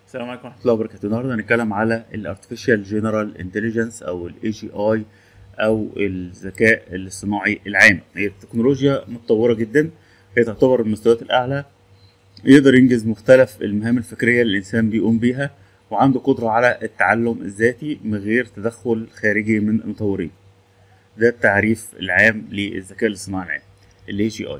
السلام عليكم ورحمة الله وبركاته. النهارده هنتكلم على ال Artificial General Intelligence أو ال AGI أو الذكاء الاصطناعي العام. هي التكنولوجيا متطورة جدا، هي تعتبر المستويات الأعلى، يقدر ينجز مختلف المهام الفكرية اللي الإنسان بيقوم بيها، وعنده قدرة على التعلم الذاتي من غير تدخل خارجي من المطورين. ده التعريف العام للذكاء الاصطناعي العام ال AGI.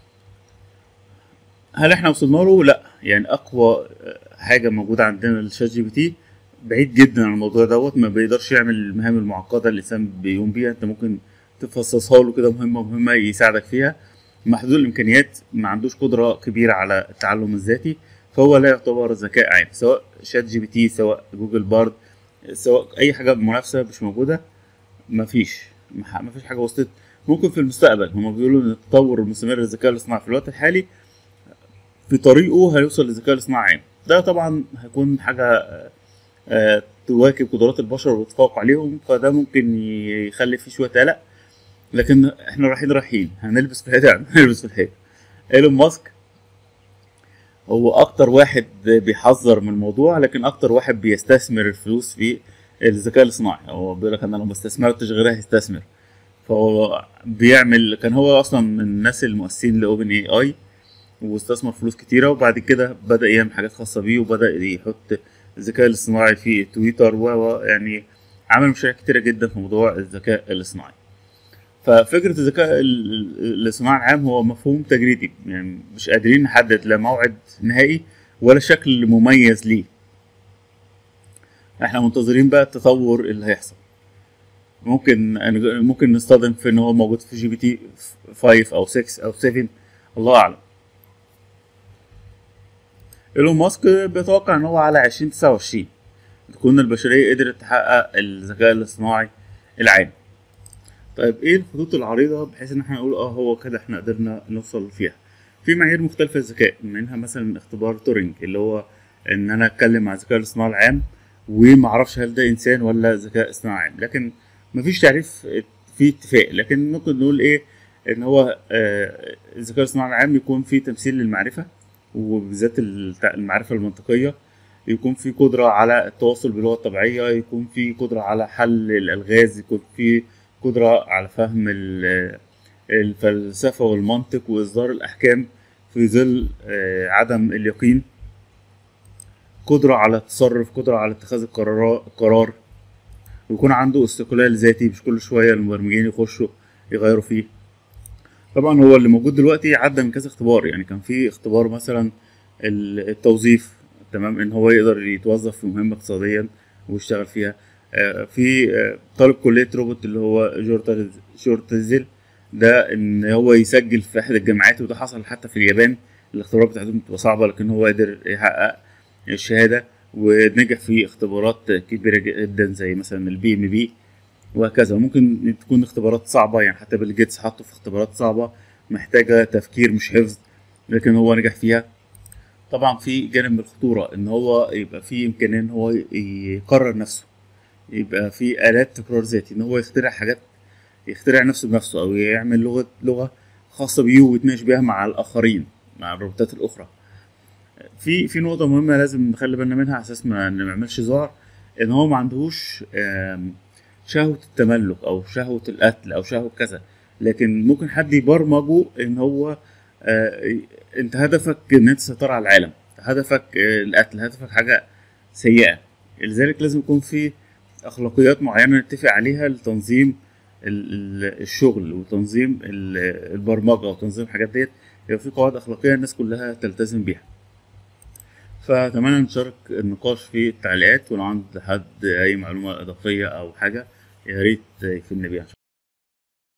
هل احنا وصلنا له؟ لا، يعني اقوى حاجه موجوده عندنا الشات جي بي تي بعيد جدا عن الموضوع دوت، ما بيقدرش يعمل المهام المعقده اللي الانسان بيقوم بيها. انت ممكن تفصصها له كده مهمه مهمه يساعدك فيها، محدود الامكانيات، ما عندوش قدره كبيره على التعلم الذاتي، فهو لا يعتبر ذكاء عام. سواء شات جي بي تي، سواء جوجل بارد، سواء اي حاجه منافسه مش موجوده، مفيش حاجه وصلت. ممكن في المستقبل، هما بيقولوا ان التطور المستمر للذكاء الاصطناعي في الوقت الحالي في طريقه هيوصل للذكاء الاصطناعي عام. ده طبعا هيكون حاجة تواكب قدرات البشر وتتفوق عليهم، فده ممكن يخلي فيه شوية قلق، لكن احنا رايحين هنلبس في الحيطة هنلبس في الحيطة. ايلون ماسك هو اكتر واحد بيحذر من الموضوع، لكن اكتر واحد بيستثمر الفلوس في الذكاء الاصطناعي. هو بيقول لك انا لو ما استثمرتش غيرها هيستثمر. فهو بيعمل، كان هو اصلا من الناس المؤسسين لاوبن اي اي، واستثمر فلوس كتيرة، وبعد كده بدأ يعمل حاجات خاصة بيه، وبدأ يحط الذكاء الاصطناعي في تويتر يعني عمل مشاريع كتيرة جدا في موضوع الذكاء الاصطناعي. ففكرة الذكاء الاصطناعي العام هو مفهوم تجريدي، يعني مش قادرين نحدد لا موعد نهائي ولا شكل مميز ليه. احنا منتظرين بقى التطور اللي هيحصل. ممكن نصطدم في ان هو موجود في جي بي تي 5 او 6 او 7، الله اعلم. ايلون ماسك بيتوقع ان هو على 2029 تكون البشرية قدرت تحقق الذكاء الاصطناعي العام. طيب ايه الخطوط العريضة بحيث ان احنا نقول هو كده احنا قدرنا نوصل فيها؟ في معايير مختلفة للذكاء، منها مثلا اختبار تورينج، اللي هو ان انا اتكلم مع الذكاء الاصطناعي العام ومعرفش هل ده انسان ولا ذكاء اصطناعي عام، لكن مفيش تعريف في اتفاق. لكن ممكن نقول ايه، ان هو الذكاء الاصطناعي العام يكون فيه تمثيل للمعرفة، وبالذات المعرفة المنطقية، يكون في قدرة على التواصل باللغة الطبيعية، يكون في قدرة على حل الألغاز، يكون في قدرة على فهم الفلسفة والمنطق وإصدار الأحكام في ظل عدم اليقين، قدرة على التصرف، قدرة على اتخاذ القرار، ويكون عنده استقلال ذاتي، مش كل شوية المبرمجين يخشوا يغيروا فيه. طبعا هو اللي موجود دلوقتي عدى من كذا اختبار، يعني كان في اختبار مثلا التوظيف، تمام، ان هو يقدر يتوظف في مهمة اقتصاديا ويشتغل فيها. في طالب كلية روبوت اللي هو جورتزل، ده ان هو يسجل في احد الجامعات، وده حصل حتى في اليابان. الاختبارات بتاعتهم بتبقى صعبة، لكن هو قدر يحقق الشهادة ونجح في اختبارات كبيرة جدا زي مثلا البي ام بي وهكذا. ممكن تكون اختبارات صعبة، يعني حتى بيل جيتس حطه في اختبارات صعبة محتاجة تفكير مش حفظ، لكن هو نجح فيها. طبعا في جانب من الخطورة ان هو يبقى في امكانية ان هو يقرر نفسه، يبقى في آلات تكرار ذاتي، ان هو يخترع حاجات، يخترع نفسه بنفسه، او يعمل لغة خاصة بيه ويتناقش بيها مع الآخرين، مع الروبوتات الأخرى. في نقطة مهمة لازم نخلي بالنا منها على أساس ما نعملش ذعر، إن هو ما عندهوش شهوة التملك أو شهوة القتل أو شهوة كذا، لكن ممكن حد يبرمجه إن هو أنت هدفك إن أنت تسيطر على العالم، هدفك القتل، هدفك حاجة سيئة. لذلك لازم يكون في أخلاقيات معينة نتفق عليها لتنظيم الشغل وتنظيم البرمجة وتنظيم الحاجات ديت، يبقى في قواعد أخلاقية الناس كلها تلتزم بيها. فأتمنى نشارك النقاش في التعليقات، ولو عند حد أي معلومة إضافية أو حاجة يا ريت يفيدنا بيها.